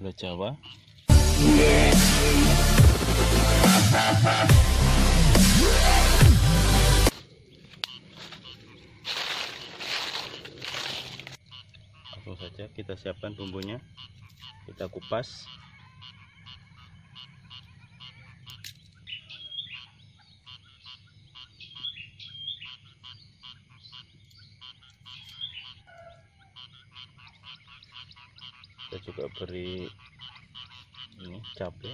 gula Jawa. Langsung saja kita siapkan bumbunya, kita kupas. Kita juga beri ini cabai,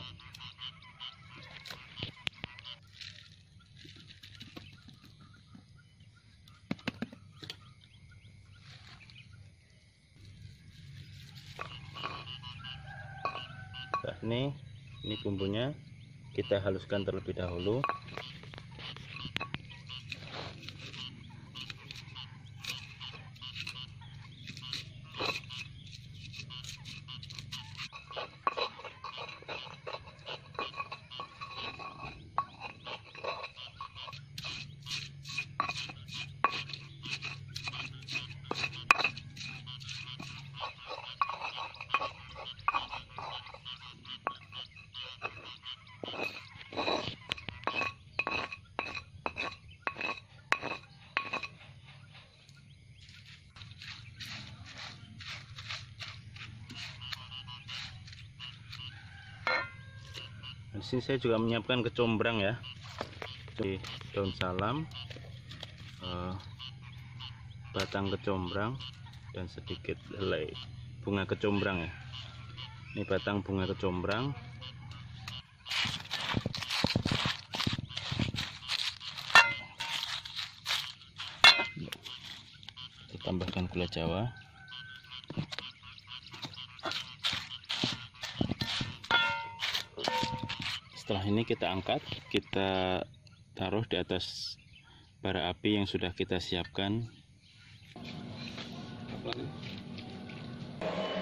nah, ini bumbunya kita haluskan terlebih dahulu. Di sini saya juga menyiapkan kecombrang ya, daun salam, batang kecombrang, dan sedikit helai bunga kecombrang ya. Ini batang bunga kecombrang. Kita tambahkan gula Jawa. Setelah ini kita angkat, kita taruh di atas bara api yang sudah kita siapkan.